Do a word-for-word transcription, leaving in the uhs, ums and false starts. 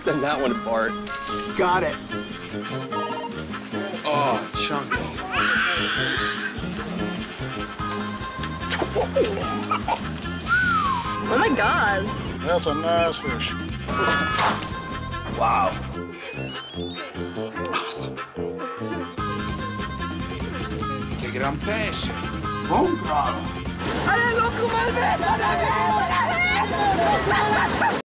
Send that one apart. Got it. Oh, chunky. Oh my God. That's a nice fish. Wow. Awesome. Che gran pesce. Buon bravo. ¡Ale, loco, malvete!